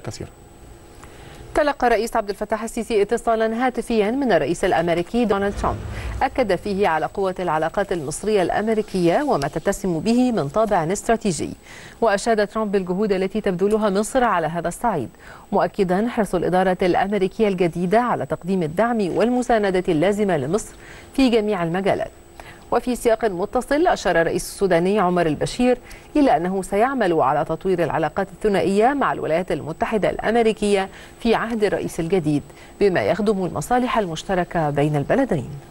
كثيرا. تلقى الرئيس عبد الفتاح السيسي اتصالا هاتفيا من الرئيس الأمريكي دونالد ترامب أكد فيه على قوة العلاقات المصرية الأمريكية وما تتسم به من طابع استراتيجي. وأشاد ترامب بالجهود التي تبذلها مصر على هذا الصعيد، مؤكدا حرص الإدارة الأمريكية الجديدة على تقديم الدعم والمساندة اللازمة لمصر في جميع المجالات. وفي سياق متصل أشار الرئيس السوداني عمر البشير إلى أنه سيعمل على تطوير العلاقات الثنائية مع الولايات المتحدة الأمريكية في عهد الرئيس الجديد بما يخدم المصالح المشتركة بين البلدين.